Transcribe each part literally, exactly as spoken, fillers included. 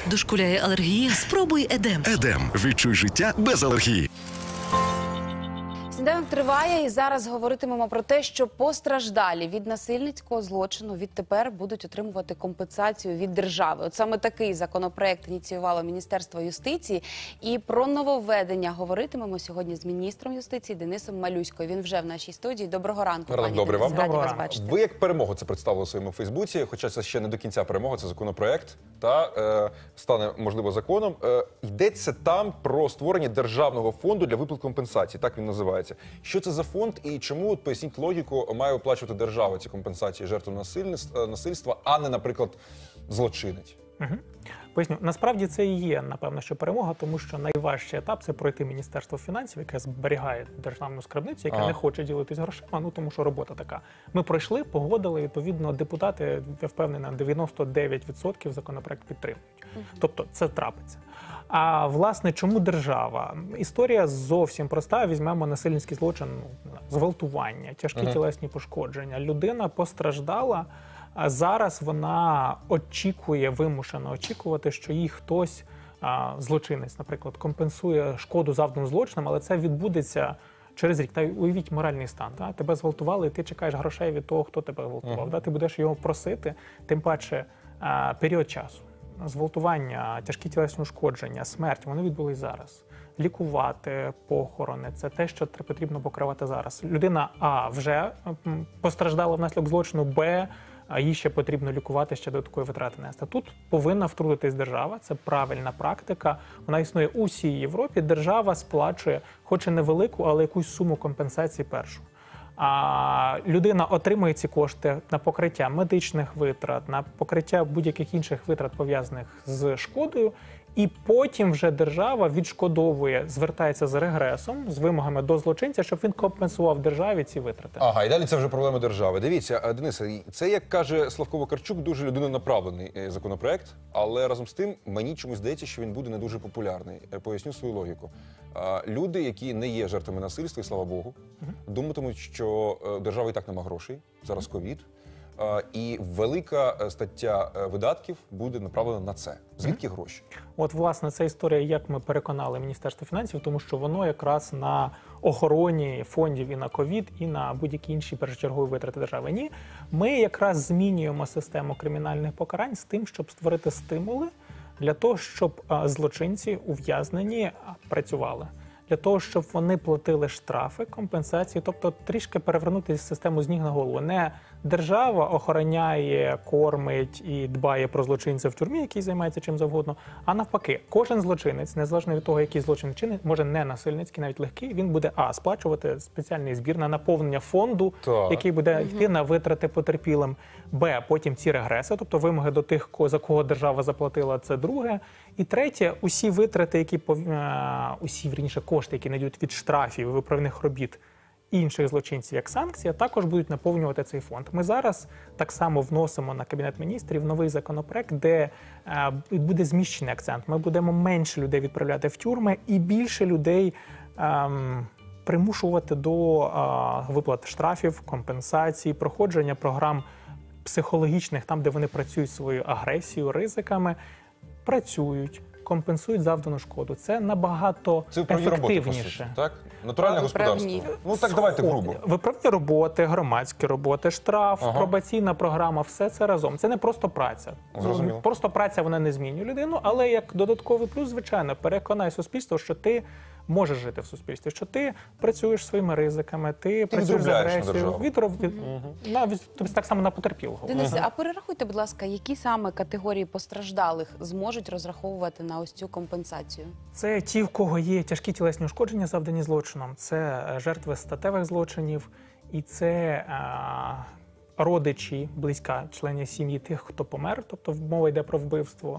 Дошкуляє алергія? Спробуй Едем. Едем. Відчуй життя без алергії. Сніданок триває, і зараз говоритимемо про те, що постраждалі від насильницького злочину відтепер будуть отримувати компенсацію від держави. От саме такий законопроект ініціювало Міністерство юстиції. І про нововведення говоритимемо сьогодні з міністром юстиції Денисом Малюською. Він вже в нашій студії. Доброго ранку, пані Добре Денис. вам. Раді вас бачити. Ви як перемогу це представили у своєму Фейсбуці, хоча це ще не до кінця перемога, це законопроект, та е, стане, можливо, законом. Е, йдеться там про створення державного фонду для виплат компенсацій, так він називається. Що це за фонд і чому, от, поясніть логіку, має виплачувати держава ці компенсації жертвам насильства, а не, наприклад, злочинець? Угу. Поясню, насправді це і є, напевно, що перемога, тому що найважчий етап – це пройти Міністерство фінансів, яке зберігає державну скарбницю, яке ага. не хоче ділитись грошима, ну тому що робота така. Ми пройшли, погодили, відповідно, депутати, я впевнений, на дев'яносто дев'ять відсотків законопроект підтримують. Угу. Тобто це трапиться. А, власне, чому держава? Історія зовсім проста. Візьмемо насильницький злочин, зґвалтування, тяжкі ага. тілесні пошкодження. Людина постраждала, а зараз вона очікує, вимушено очікувати, що їй хтось, а, злочинець, наприклад, компенсує шкоду завдану злочином, але це відбудеться через рік. Та уявіть моральний стан. Та? Тебе зґвалтували, і ти чекаєш грошей від того, хто тебе зґвалтував. Uh-huh. Та? Ти будеш його просити, тим паче а, період часу. Зґвалтування, тяжкі тілесні ушкодження, смерть, вони відбулись зараз. Лікувати, похорони – це те, що потрібно покривати зараз. Людина, а, вже постраждала внаслідок злочину, б, їй ще потрібно лікувати, ще додаткові витрати нести. Тут повинна втрутитись держава, це правильна практика. Вона існує у всій Європі. Держава сплачує, хоч і невелику, але якусь суму компенсації першу. А людина отримує ці кошти на покриття медичних витрат, на покриття будь-яких інших витрат, пов'язаних з шкодою, і потім вже держава відшкодовує, звертається з регресом, з вимогами до злочинця, щоб він компенсував державі ці витрати. Ага, і далі це вже проблема держави. Дивіться, Денисе, це, як каже Славко Вакарчук, дуже людинонаправлений законопроект, але разом з тим мені чомусь здається, що він буде не дуже популярний. Поясню свою логіку. Люди, які не є жертвами насильства, і слава Богу, угу. думатимуть, що держава і так нема грошей, зараз ковід, і велика стаття видатків буде направлена на це. Звідки угу. гроші? От, власне, це історія, як ми переконали Міністерство фінансів, тому що воно якраз на охороні фондів і на ковід, і на будь-які інші першочергові витрати держави. Ні, ми якраз змінюємо систему кримінальних покарань з тим, щоб створити стимули для того, щоб злочинці ув'язнені працювали. Для того, щоб вони платили штрафи, компенсації, тобто трішки перевернути систему з ніг на голову. Не держава охороняє, кормить і дбає про злочинця в тюрмі, який займається чим завгодно, а навпаки, кожен злочинець, незалежно від того, який злочин чинить, може не насильницький, навіть легкий, він буде, а, сплачувати спеціальний збір на наповнення фонду, так. який буде угу. йти на витрати потерпілим, б, потім ці регреси, тобто вимоги до тих, за кого держава заплатила, це друге. І третє, усі витрати, які, усі, вірніше, кошти, які надійдуть від штрафів і виправних робіт інших злочинців як санкція, також будуть наповнювати цей фонд. Ми зараз так само вносимо на Кабінет міністрів новий законопроект, де е, буде зміщений акцент. Ми будемо менше людей відправляти в тюрми і більше людей е, примушувати до е, виплат штрафів, компенсацій, проходження програм психологічних, там, де вони працюють своєю агресією, ризиками, працюють, компенсують завдану шкоду. Це набагато це ефективніше. Роботи, по суті, так? Натуральне господарство. Ну так давайте грубо. Виправні роботи, громадські роботи, штраф, ага. пробаційна програма, все це разом. Це не просто праця. Зрозуміло. Просто праця, вона не змінює людину, але як додатковий плюс, звичайно, переконає суспільство, що ти можеш жити в суспільстві, що ти працюєш своїми ризиками, ти, ти працюєш з агресією, відров... угу. навіть так само на потерпілого. Денисе, угу. а перерахуйте, будь ласка, які саме категорії постраждалих зможуть розраховувати на ось цю компенсацію? Це ті, в кого є тяжкі тілесні ушкодження, завдані злочином, це жертви статевих злочинів, і це а, родичі, близька членів сім'ї тих, хто помер, тобто мова йде про вбивство.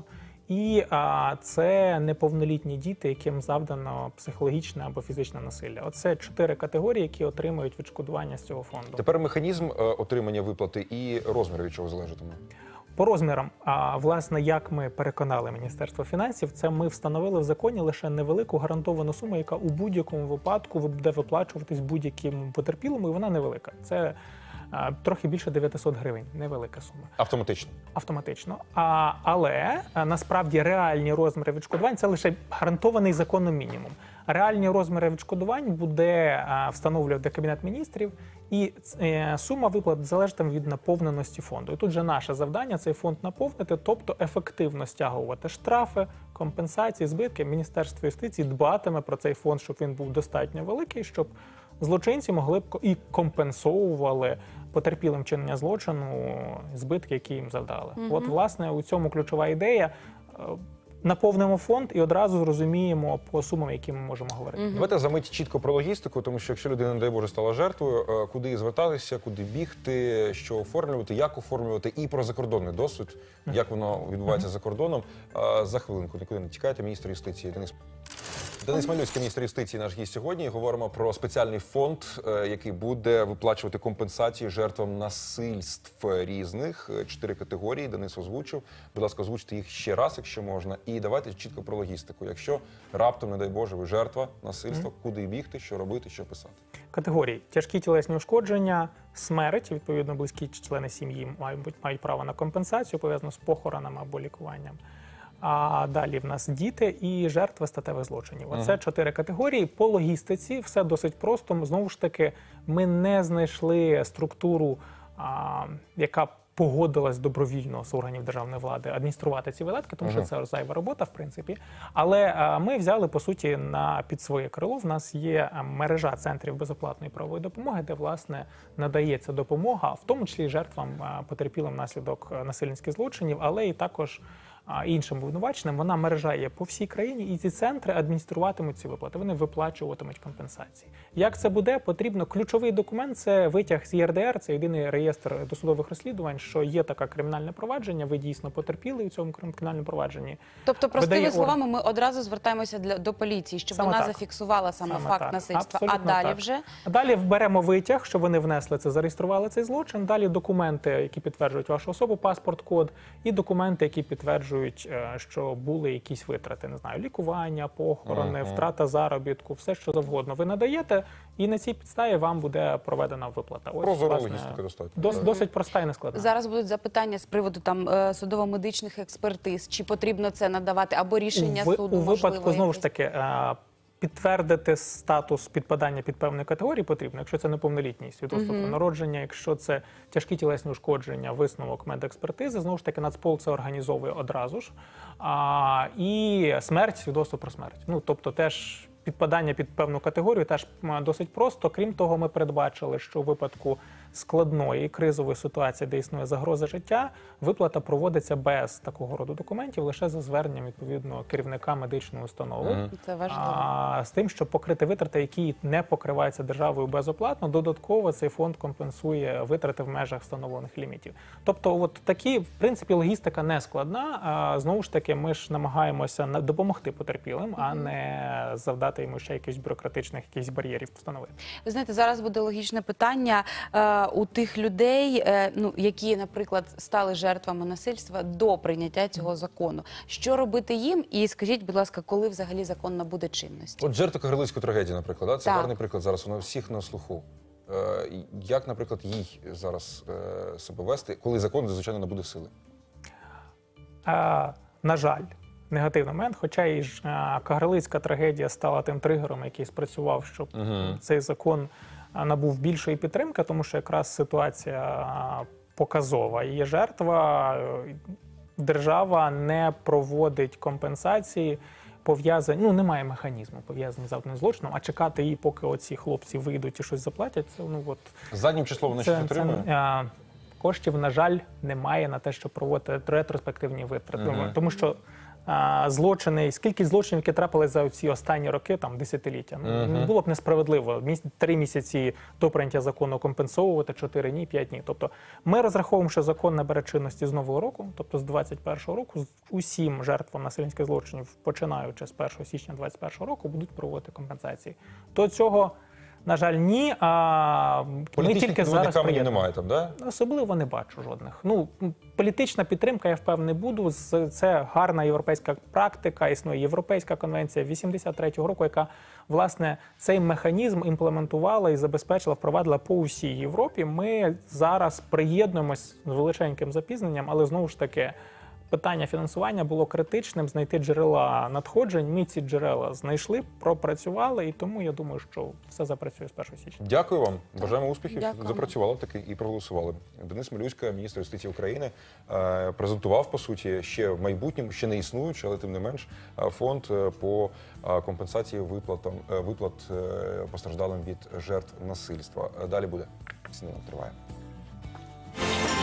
І а, це неповнолітні діти, яким завдано психологічне або фізичне насилля. Оце чотири категорії, які отримують відшкодування з цього фонду. Тепер механізм е, отримання виплати і розмір від чого залежатиме? По розмірам, а, власне, як ми переконали Міністерство фінансів, це ми встановили в законі лише невелику гарантовану суму, яка у будь-якому випадку буде виплачуватись будь-яким потерпілому, і вона невелика. Це а, трохи більше дев'ятисот гривень, невелика сума. Автоматично. Автоматично. А, але а, насправді реальні розміри відшкодувань – це лише гарантований законом мінімум. Реальні розміри відшкодувань буде а, встановлювати Кабінет міністрів, і е, сума виплат залежатиме від наповненості фонду. І тут же наше завдання – цей фонд наповнити, тобто ефективно стягувати штрафи, компенсації, збитки. Міністерство юстиції дбатиме про цей фонд, щоб він був достатньо великий, щоб злочинці могли б і компенсовували потерпілим вчинення злочину збитки, які їм завдали. Mm-hmm. От, власне, у цьому ключова ідея. Наповнимо фонд і одразу зрозуміємо по сумам, які ми можемо говорити. Mm-hmm. Давайте за мить чітко про логістику, тому що якщо людина, не дай Боже, стала жертвою, куди звертатися, куди бігти, що оформлювати, як оформлювати, і про закордонний досвід, mm-hmm. як воно відбувається mm-hmm. за кордоном. За хвилинку, нікуди не тікайте, міністр юстиції Денис. Денис Малюський, міністр юстиції, наш гість сьогодні. Говоримо про спеціальний фонд, який буде виплачувати компенсації жертвам насильств різних. Чотири категорії Денис озвучив. Будь ласка, озвучте їх ще раз, якщо можна. І давайте чітко про логістику. Якщо раптом, не дай Боже, ви жертва насильства, mm-hmm. куди бігти, що робити, що писати? Категорії. Тяжкі тілесні ушкодження, смерть, відповідно, близькі члени сім'ї мають, мають право на компенсацію, пов'язану з похоронами або лікуванням. А далі в нас діти і жертви статевих злочинів. Оце ага. чотири категорії. По логістиці все досить просто. Знову ж таки, ми не знайшли структуру, а, яка погодилась добровільно з органів державної влади адмініструвати ці видатки, тому ага. що це зайва робота, в принципі. Але а, ми взяли, по суті, на під своє крило. В нас є мережа центрів безоплатної правової допомоги, де, власне, надається допомога, в тому числі жертвам, а, потерпілим внаслідок насильницьких злочинів, але і також а іншим обвинуваченим. Вона мережа є по всій країні, і ці центри адмініструватимуть ці виплати, вони виплачуватимуть компенсації. Як це буде? Потрібно ключовий документ – це витяг з Є Ер Де Ер, це єдиний реєстр досудових розслідувань, що є таке кримінальне провадження, ви дійсно потерпіли у цьому кримінальному провадженні. Тобто, простими словами, ми одразу звертаємося для, до поліції, щоб саме вона так. зафіксувала саме, саме факт так. насильства, абсолютно а далі так. вже? А далі беремо витяг, що вони внесли це, зареєстрували цей злочин, далі документи, які підтверджують вашу особу, паспорт-код, і документи, які підтверджують, що були якісь витрати, не знаю, лікування, похорони, ага. втрата заробітку, все що завгодно. Ви надаєте, і на цій підставі вам буде проведена виплата. Ось, прозора логістика достатньо. Дос, досить проста і нескладна. Зараз будуть запитання з приводу там судово-медичних експертиз. Чи потрібно це надавати, або рішення у, суду, у випадку, можливо, знову ж таки, підтвердити статус підпадання під певної категорії потрібно, якщо це неповнолітній, свідоцтво про народження, якщо це тяжкі тілесні ушкодження, висновок медекспертизи, знову ж таки, Нацпол це організовує одразу ж. А, і смерть, свідоцтво про смерть. Ну, тобто теж підпадання під певну категорію теж досить просто. Крім того, ми передбачили, що у випадку складної кризової ситуації, де існує загроза життя, виплата проводиться без такого роду документів, лише за зверненням, відповідно, керівника медичної установи. Mm-hmm. Це важливо. А, з тим, щоб покрити витрати, які не покриваються державою безоплатно, додатково цей фонд компенсує витрати в межах встановлених лімітів. Тобто, от такі, в принципі, логістика не складна. А, знову ж таки, ми ж намагаємося допомогти потерпілим, mm-hmm. а не завдати йому ще якихось бюрократичних якихось бар'єрів встановити. Ви знаєте, зараз буде логічне питання е, у тих людей, е, ну, які, наприклад, стали жертвами насильства до прийняття цього закону. Що робити їм? І скажіть, будь ласка, коли взагалі закон набуде чинності? От жертва Кагарлицької трагедії, наприклад, да? Це так. гарний приклад зараз, вона всіх на слуху. Е, як, наприклад, їй зараз е, себе вести, коли закон, звичайно, набуде сили? А, на жаль. Негативний момент, хоча і ж Кагарлицька трагедія стала тим тригером, який спрацював, щоб uh-huh. цей закон набув більшої підтримки, тому що якраз ситуація показова. Є жертва, держава не проводить компенсації, пов'язані, ну немає механізму пов'язані з завданим злочином, а чекати її, поки оці хлопці вийдуть і щось заплатять, це, ну от... Заднім числом вона ще підтримує? Коштів, на жаль, немає на те, щоб проводити ретроспективні витрати. Uh-huh. Тому що а, злочини, скільки злочинів, які трапили за ці останні роки, там, десятиліття, uh-huh. було б несправедливо три місяці до прийняття закону компенсовувати, чотири ні, п'ять ні. Тобто ми розраховуємо, що закон набере чинності з нового року, тобто з двадцять першого року, усім жертвам насильницьких злочинів, починаючи з першого січня двадцять першого року, будуть проводити компенсації. До цього На жаль, ні. А ми Політичних тільки підводних зараз каменів приєднуємо. немає там, да? Особливо не бачу жодних. Ну, політична підтримка, я впевнений, буду. З- Це гарна європейська практика, існує Європейська конвенція вісімдесят третього року, яка, власне, цей механізм імплементувала і забезпечила, впровадила по усій Європі. Ми зараз приєднуємось з величеньким запізненням, але знову ж таки, питання фінансування було критичним, знайти джерела надходжень. Ми ці джерела знайшли, пропрацювали, і тому я думаю, що все запрацює з першого січня. Дякую вам. Бажаємо успіхів. Дякуємо. Запрацювало таки і проголосували. Денис Милюська, міністр юстиції України, е, презентував, по суті, ще в майбутньому, ще не існуючий, але тим не менш, е, фонд е, по е, компенсації виплатам, е, виплат е, постраждалим від жертв насильства. Е, Далі буде. Сніданок триває.